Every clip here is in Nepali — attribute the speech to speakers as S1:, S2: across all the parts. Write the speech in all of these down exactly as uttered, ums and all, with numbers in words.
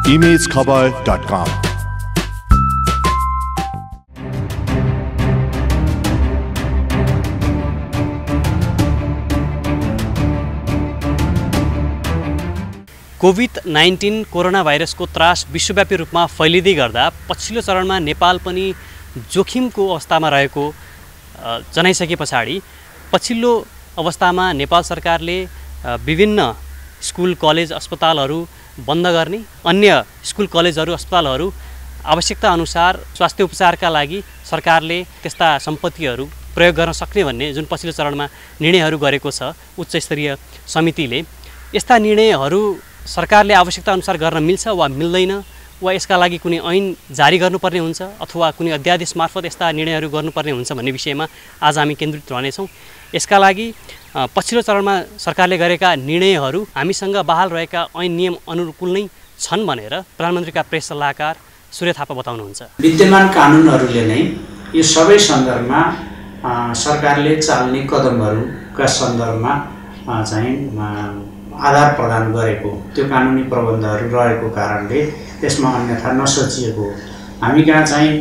S1: Image Khabar dot com.
S2: Covid nineteen corona भाइरसको त्रास विश्वव्यापी रूपमा फैलिँदै गर्दा पछिल्लो चरणमा नेपाल पनि जोखिमको अवस्थामा रहेको जनाइसके पछाडि पछिल्लो अवस्थामा नेपाल सरकारले विभिन्न स्कुल कलेज अस्पतालहरू बन्द गर्ने, अन्य स्कुल कलेजहरू अस्पतालहरू आवश्यकता अनुसार स्वास्थ्य उपचारका लागि सरकारले त्यस्ता सम्पत्तिहरू प्रयोग गर्न सक्ने भन्ने जुन पछिल्लो चरणमा निर्णयहरू गरेको छ उच्च स्तरीय समितिले, यस्ता निर्णयहरू सरकारले आवश्यकता अनुसार गर्न मिल्छ वा मिल्दैन, वा यसका लागि कुनै ऐन जारी गर्नुपर्ने हुन्छ अथवा कुनै अध्यादेश मार्फत यस्ता निर्णयहरू गर्नुपर्ने हुन्छ भन्ने विषयमा आज हामी केन्द्रित रहनेछौँ। यसका लागि पछिल्लो चरणमा सरकारले गरेका निर्णयहरू हामीसँग बहाल रहेका ऐन नियम अनुकूल नै छन् भनेर प्रधानमन्त्रीका प्रेस सल्लाहकार सूर्य थापा बताउनुहुन्छ।
S3: विद्यमान कानुनहरूले नै यो सबै सन्दर्भमा सरकारले चाल्ने कदमहरूका सन्दर्भमा चाहिँ आधार प्रदान गरेको त्यो कानुनी प्रबन्धहरू रहेको कारणले त्यसमा अन्यथा नसोचिएको हामी कहाँ चाहिँ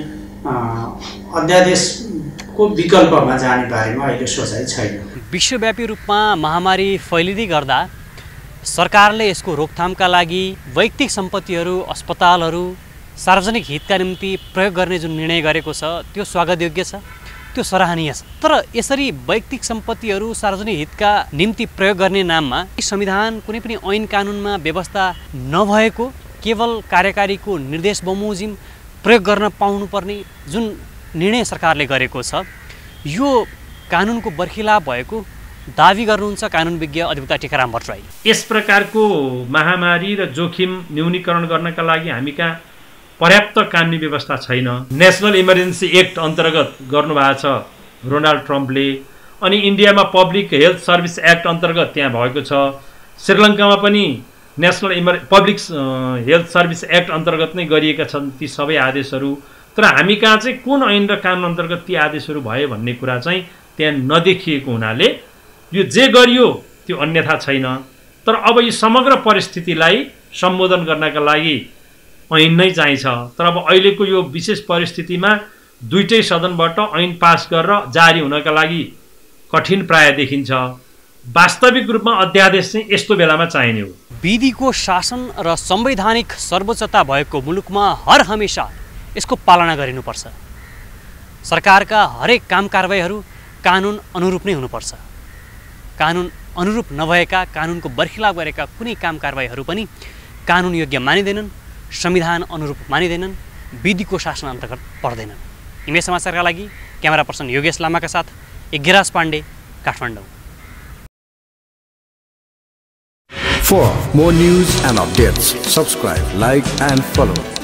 S3: अध्यादेशको विकल्पमा जाने बारेमा अहिले सोचाइ छैन।
S2: विश्वव्यापी रूपमा महामारी फैलिँदै गर्दा सरकारले यसको रोकथामका लागि वैयक्तिक सम्पत्तिहरू, अस्पतालहरू सार्वजनिक हितका निम्ति प्रयोग गर्ने जुन निर्णय गरेको छ त्यो स्वागतयोग्य छ, त्यो सराहनीय छ। तर यसरी वैयक्तिक सम्पत्तिहरू सार्वजनिक हितका निम्ति प्रयोग गर्ने नाममा संविधान कुनै पनि ऐन कानुनमा व्यवस्था नभएको केवल कार्यकारीको निर्देश बमोजिम प्रयोग गर्न पाउनुपर्ने जुन निर्णय सरकारले गरेको छ यो कानुनको बर्खिलाप भएको दावी गर्नुहुन्छ कानुनविज्ञ अधिवक्ता टीकाराम भट्टराई।
S4: यस प्रकारको महामारी र जोखिम न्यूनीकरण गर्नका लागि हामी कहाँ पर्याप्त कानुनी व्यवस्था छैन। नेसनल इमर्जेन्सी एक्ट अन्तर्गत गर्नुभएको छ रोनाल्ड ट्रम्पले, अनि इन्डियामा पब्लिक हेल्थ सर्भिस एक्ट अन्तर्गत त्यहाँ भएको छ, श्रीलङ्कामा पनि नेसनल इमर पब्लिक हेल्थ सर्भिस एक्ट अन्तर्गत नै गरिएका छन् ती सबै आदेशहरू। तर हामी कहाँ चाहिँ कुन ऐन र कानुन अन्तर्गत ती आदेशहरू भयो भन्ने कुरा चाहिँ त्यहाँ नदेखिएको हुनाले यो जे गरियो त्यो अन्यथा छैन। तर अब यो समग्र परिस्थितिलाई सम्बोधन गर्नका लागि ऐन नै चाहिन्छ। तर अब अहिलेको यो विशेष परिस्थितिमा दुईटै सदनबाट ऐन पास गरेर जारी हुनका लागि कठिन प्राय देखिन्छ। वास्तविक रूपमा अध्यादेश चाहिँ यस्तो बेलामा चाहिने हो।
S2: विधिको शासन र संवैधानिक सर्वोच्चता भएको मुलुकमा हर हमेशा यसको पालना गरिनुपर्छ। सरकारका हरेक काम कारबाहीहरू कानुन अनुरूप नै हुनुपर्छ। कानुन अनुरूप नभएका, कानुनको बर्खिलाप गरेका कुनै काम कारबाहीहरू पनि कानुन योग्य मानिँदैनन्, संविधान अनुरूप मानिँदैनन्, विधिको शासन अन्तर्गत पर्दैनन्। इमेज समाचारका लागि क्यामेरा पर्सन योगेश लामाका साथ Yagyaraj Pandey, Kathmandu.
S1: For more news and updates, subscribe, like and follow